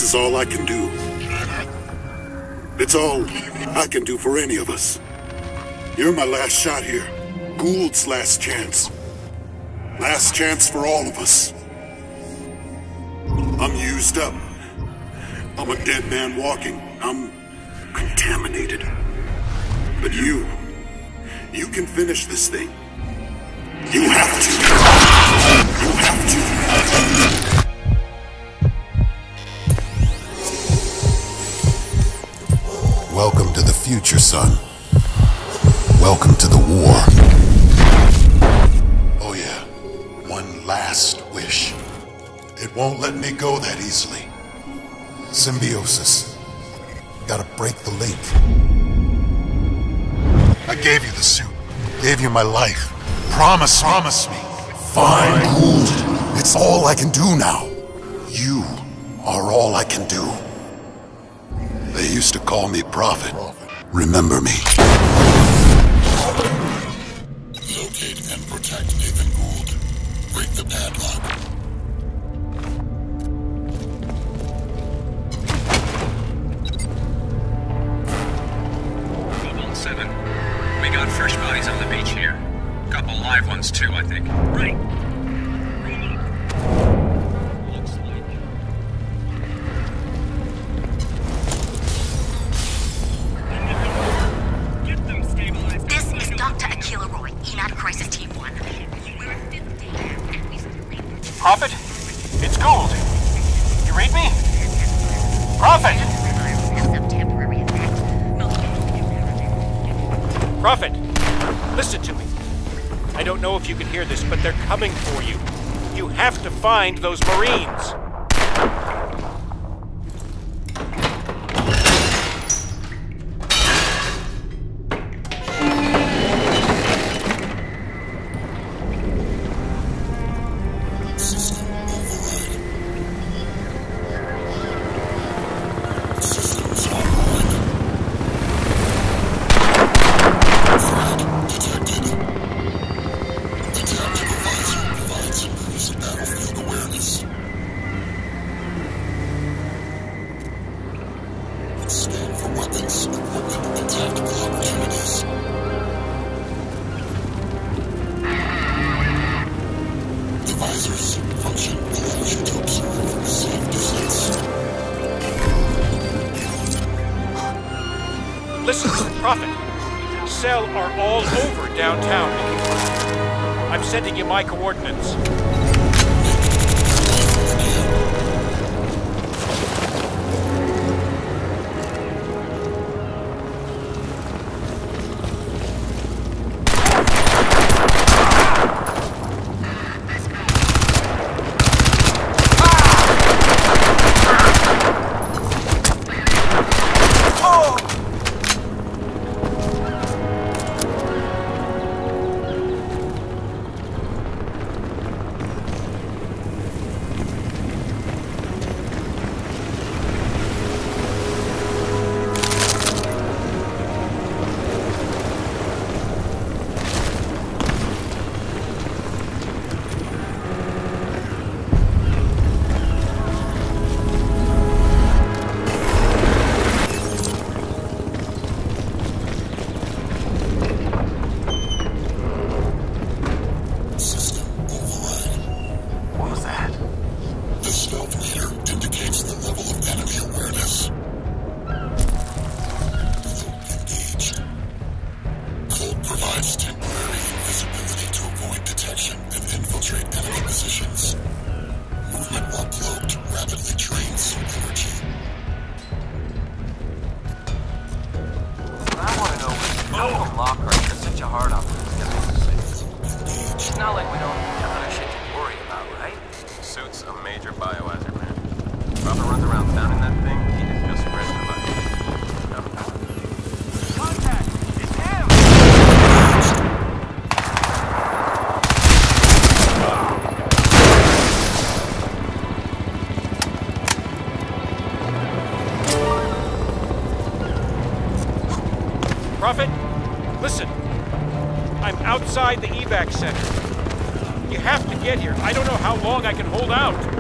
is all I can do. It's all I can do for any of us. You're my last shot here. Gould's last chance. Last chance for all of us. I'm used up. I'm a dead man walking. I'm contaminated. But you can finish this thing. You have to. You have to. Welcome to the future, son. Welcome to the war. Oh yeah, one last wish. It won't let me go that easily. Symbiosis. Gotta break the link. I gave you the suit. Gave you my life. Promise me. Fine, Gould. It's all I can do now. You are all I can do. They used to call me Prophet. Remember me. Locate and protect Nathan Gould. Break the padlock. Cobalt 7. We got fresh bodies on the beach here. Couple live ones too, I think. Right. Looks like... Get them stabilized. This is Dr. Akila Roy, ENAD Crisis Team 1. Prophet? It's Gould. You read me? Prophet! Prophet! Listen to me. I don't know if you can hear this, but they're coming for you. You have to find those Marines. Listen, Prophet. Cell are all over downtown. I'm sending you my coordinates. Prophet, listen. I'm outside the evac center. You have to get here. I don't know how long I can hold out.